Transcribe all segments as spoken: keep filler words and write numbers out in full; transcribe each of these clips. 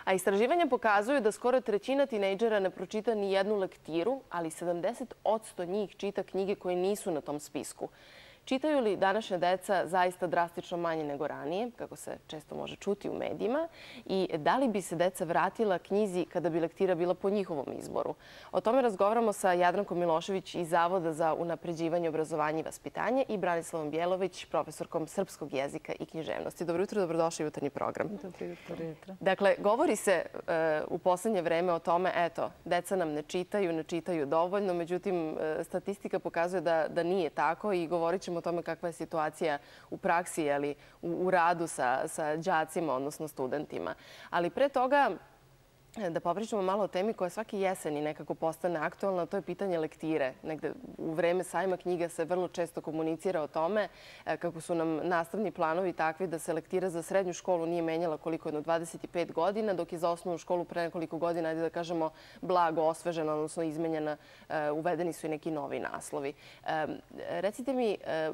A istraživanja pokazuju da skoro trećina tinejdžera ne pročita ni jednu lektiru, ali sedamdeset posto njih čita knjige koje nisu na tom spisku. Čitaju li današnja deca zaista drastično manje nego ranije, kako se često može čuti u medijima, i da li bi se deca vratila knjizi kada bi lektira bila po njihovom izboru? O tome razgovaramo sa Jadrankom Milošević iz Zavoda za unapređivanje obrazovanja i vaspitanje i Branislavom Bjelović, profesorkom srpskog jezika i književnosti. Dobro jutro, dobrodošli u jutarnji program. Dobro jutro. Dakle, govori se u poslednje vreme o tome, eto, deca nam ne čitaju, ne čitaju dovoljno, međutim, statistika pokazuje da, da nije tako i govorit ćemo o tome kakva je situacija u praksi, ali u, u radu sa, sa đacima, odnosno studentima. Ali pre toga, da popričamo malo o temi koja svake jeseni nekako postane aktualna, to je pitanje lektire. Negde u vreme sajma knjiga se vrlo često komunicira o tome kako su nam nastavni planovi takvi da se lektira za srednju školu nije menjala koliko jedno dvadeset pet godina, dok je za osnovnu školu pre nekoliko godina, ajde da kažemo, blago osvežena, odnosno izmenjena, uvedeni su i neki novi naslovi. Recite mi,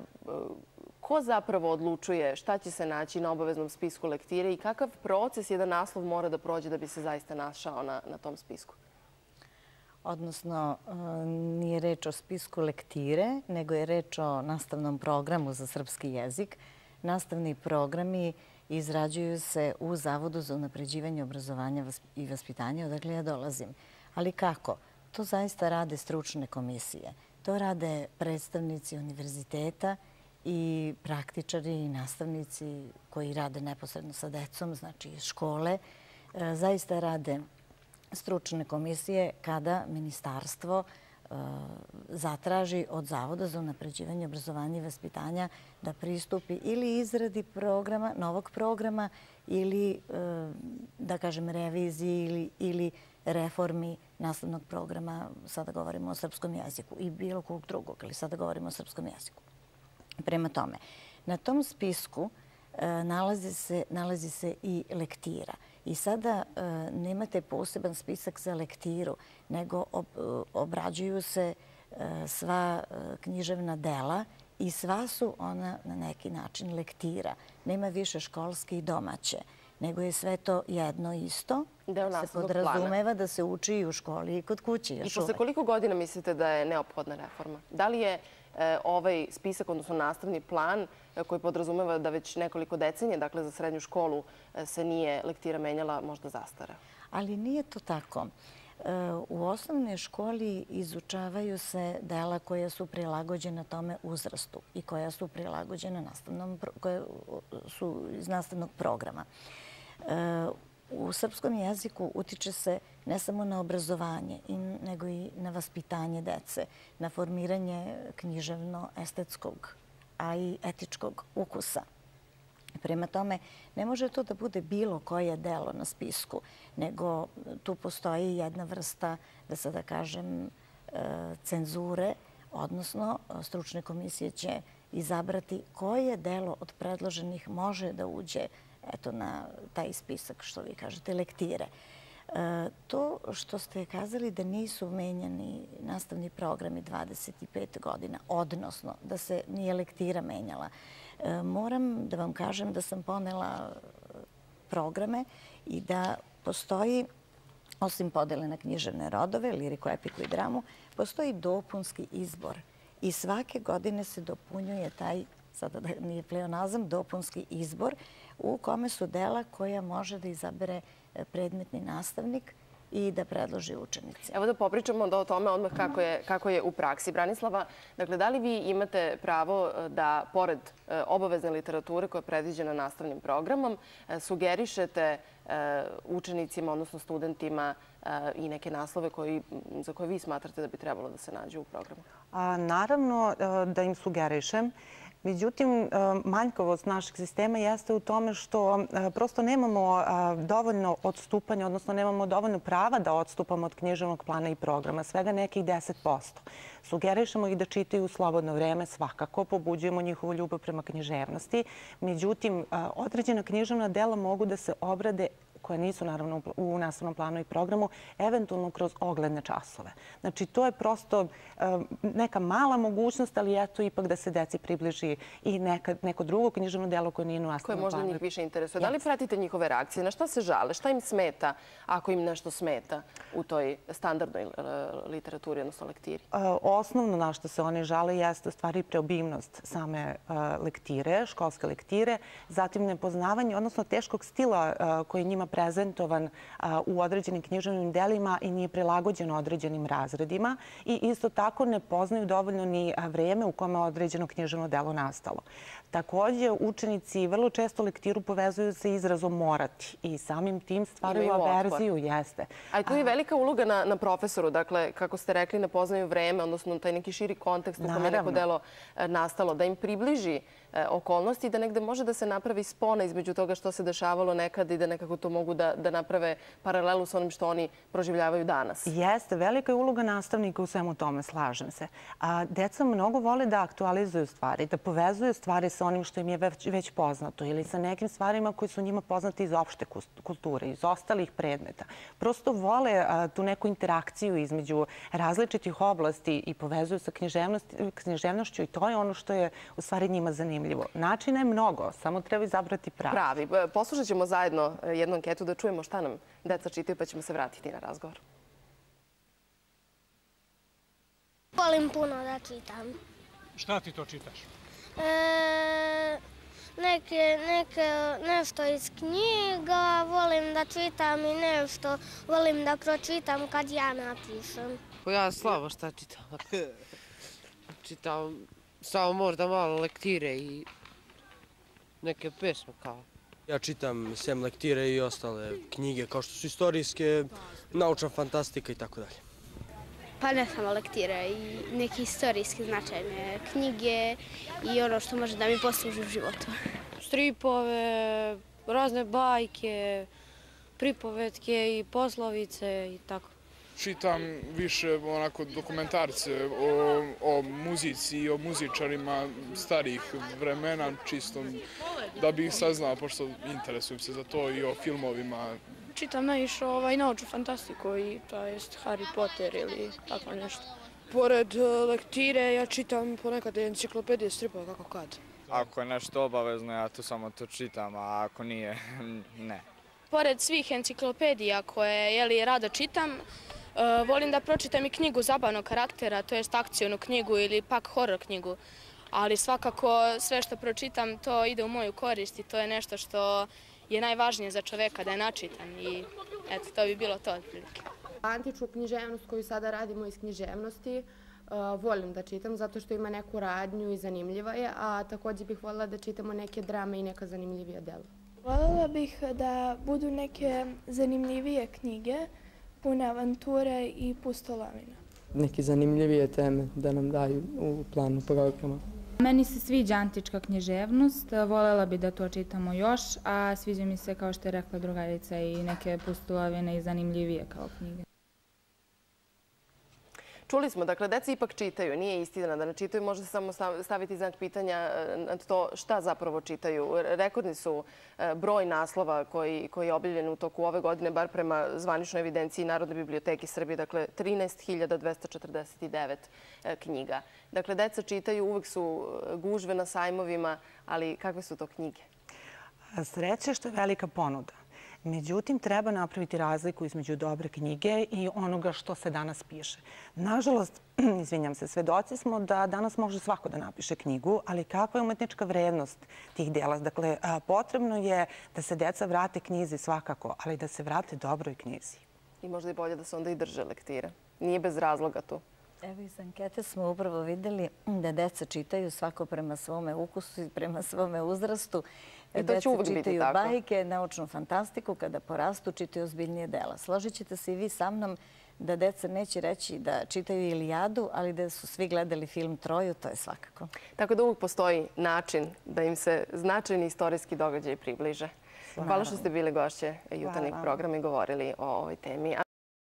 ko zapravo odlučuje šta će se naći na obaveznom spisku lektire i kakav proces jedan naslov mora da prođe da bi se zaista našao na, na tom spisku? Odnosno, nije reč o spisku lektire, nego je reč o nastavnom programu za srpski jezik. Nastavni programi izrađuju se u Zavodu za unapređivanje obrazovanja i vaspitanja, odakle ja dolazim. Ali kako? To zaista rade stručne komisije. To rade predstavnici univerziteta i praktičari i nastavnici koji rade neposredno sa decom, znači iz škole. Zaista rade stručne komisije kada ministarstvo zatraži od Zavoda za unapređivanje obrazovanja i vaspitanja da pristupi ili izradi programa, novog programa ili, da kažem, reviziji ili, ili reformi nastavnog programa. Sada govorimo o srpskom jeziku i bilo kog drugog, ali sada govorimo o srpskom jeziku. Prema tome, na tom spisku nalazi se, nalazi se i lektira. I sada nemate poseban spisak za lektiru, nego obrađuju se sva književna dela i sva su ona na neki način lektira. Nema više školske i domaće, nego je sve to jedno isto. Se podrazumeva da se uči i u školi i kod kuće. I posle koliko godina mislite da je neophodna reforma? Da li je ovaj spisak, odnosno nastavni plan koji podrazumeva da već nekoliko decenije, dakle za srednju školu, se nije lektira menjala, možda zastara? Ali nije to tako. U osnovnoj školi izučavaju se dela koja su prilagođena tome uzrastu i koja su prilagođena nastavnom, koja su iz nastavnog programa. U srpskom jeziku utiče se ne samo na obrazovanje, nego i na vaspitanje dece, na formiranje književno-estetskog, a i etičkog ukusa. Prema tome, ne može to da bude bilo koje delo na spisku, nego tu postoji jedna vrsta, da sada kažem, cenzure, odnosno stručne komisije će izabrati koje delo od predloženih može da uđe eto, na taj spisak, što vi kažete, lektire. To što ste kazali da nisu menjani nastavni programi dvadeset pet godina, odnosno da se nije lektira menjala, moram da vam kažem da sam ponela programe i da postoji, osim podele na književne rodove, liriku, epiku i dramu, postoji dopunski izbor. I svake godine se dopunjuje taj, sada da nije pleonazam, dopunski izbor u kome su dela koja može da izabere predmetni nastavnik i da predloži učenici. Evo da popričamo o tome odmah kako je, kako je u praksi. Branislava, dakle, da li vi imate pravo da, pored obavezne literature koja je predviđena nastavnim programom, sugerišete učenicima, odnosno studentima, i neke naslove koji, za koje vi smatrate da bi trebalo da se nađu u programu? A, naravno da im sugerišem. Međutim, manjkavost našeg sistema jeste u tome što prosto nemamo dovoljno odstupanja, odnosno nemamo dovoljno prava da odstupamo od književnog plana i programa, svega nekih deset posto. Sugerišemo ih da čitaju u slobodno vreme, svakako, pobuđujemo njihovu ljubav prema književnosti. Međutim, određena književna dela mogu da se obrade koja nisu naravno u nastavnom planu i programu, eventualno kroz ogledne časove. Znači, to je prosto neka mala mogućnost, ali eto ipak da se deci približi i neko drugo književno delo koje nije u nastavnom planu. Koje možda njih više interesuje. Da li pratite njihove reakcije? Na šta se žale? Šta im smeta ako im nešto smeta u toj standardnoj literaturi, odnosno lektiri? Osnovno na što se oni žale jeste u stvari preobimnost same lektire, školske lektire, zatim nepoznavanje, odnosno teškog stila koji je njima prezentovan u određenim književnim delima i nije prilagođeno određenim razredima i isto tako ne poznaju dovoljno ni vreme u kome je određeno književno delo nastalo. Također, učenici vrlo često lektiru povezuju sa izrazom morati i samim tim stvaraju averziju. Jeste. A tu je velika uloga na, na profesoru. Dakle, kako ste rekli, ne poznaju vreme, odnosno taj neki širi kontekst u kome je neko delo nastalo, da im približi okolnosti i da negde može da se napravi spona između toga što se dešavalo nekad i da nekako to mogu da, da naprave paralelu sa onim što oni proživljavaju danas. Jeste, velika je uloga nastavnika u svemu tome, slažem se. A deca mnogo vole da aktualizuju stvari, da povezuju stvari sa onim što im je već, već poznato ili sa nekim stvarima koji su njima poznati iz opšte kulture, iz ostalih predmeta. Prosto vole a, tu neku interakciju između različitih oblasti i povezuju sa književnošću i to je ono što je u stvari njima zanimljivo. Načina je mnogo, samo treba izabrati pravi. Pravi. Poslušat ćemo zajedno jednu anketu da čujemo šta nam deca čitaju, pa ćemo se vratiti na razgovor. Volim puno da čitam. Šta ti to čitaš? E, neke, neke, nešto iz knjiga, volim da čitam i nešto volim da pročitam kad ja napišem. Ja slabo šta čitam. Čitam samo možda malo lektire i neke pesme kao. Ja čitam sem lektire i ostale knjige kao što su istorijske, naučna fantastika i tako dalje. Pa ne samo lektire i neke istorijske značajne knjige i ono što može da mi posluži u životu. Stripove, razne bajke, pripovetke i poslovice i tako. Čitam više onako dokumentarce o, o muzici i o muzičarima starijih vremena, čisto da bih saznao, pošto interesujem se za to, i o filmovima. Čitam najviše ovaj, naučnu fantastiku, i to je Harry Potter ili tako nešto. Pored lektire, ja čitam ponekad enciklopedije, stripove, kako kad. Ako je nešto obavezno, ja tu samo to čitam, a ako nije, ne. Pored svih enciklopedija koje jeli, rado čitam, uh, volim da pročitam i knjigu zabavnog karaktera, to jest akcionu knjigu ili pak horor knjigu. Ali svakako sve što pročitam, to ide u moju korist i to je nešto što je najvažnije za čoveka, da je načitan i eto, to bi bilo to otprilike. Antičnu književnost koju sada radimo iz književnosti uh, volim da čitam zato što ima neku radnju i zanimljiva je, a također bih voljela da čitamo neke drame i neka zanimljivija dela. Voljela bih da budu neke zanimljivije knjige, pune avanture i pustolovina. Neke zanimljivije teme da nam daju u planu programa. Meni se sviđa antička književnost, voljela bi da to čitamo još, a sviđa mi se, kao što je rekla drugarica, i neke pustolovine i zanimljivije kao knjige. Čuli smo, dakle, deca ipak čitaju. Nije istina da ne čitaju. Može se samo staviti znak pitanja na to šta zapravo čitaju. Rekordni su broj naslova koji, koji je objavljen u toku ove godine, bar prema zvaničnoj evidenciji Narodne biblioteke Srbije. Dakle, trinaest hiljada dvesta četrdeset devet knjiga. Dakle, deca čitaju, uvek su gužve na sajmovima, ali kakve su to knjige? Sreće što je velika ponuda. Međutim, treba napraviti razliku između dobre knjige i onoga što se danas piše. Nažalost, izvinjam se, svedoci smo da danas može svako da napiše knjigu, ali kakva je umetnička vrednost tih dela? Dakle, potrebno je da se deca vrate knjizi svakako, ali da se vrate dobroj knjizi. I možda i bolje da se onda i drže lektire. Nije bez razloga tu. Evo, iz ankete smo upravo vidjeli da deca čitaju svako prema svome ukusu i prema svome uzrastu. I to će uvijek biti tako. Deca čitaju bajke, naučnu fantastiku, kada porastu čitaju ozbiljnije dela. Složit ćete se i vi sa mnom da deca neće reći da čitaju Ilijadu, ali da su svi gledali film Troju, to je svakako. Tako da uvijek postoji način da im se značajni istorijski događaji približe. Hvala što ste bili gošće jutarnjeg programa i govorili o ovoj temi.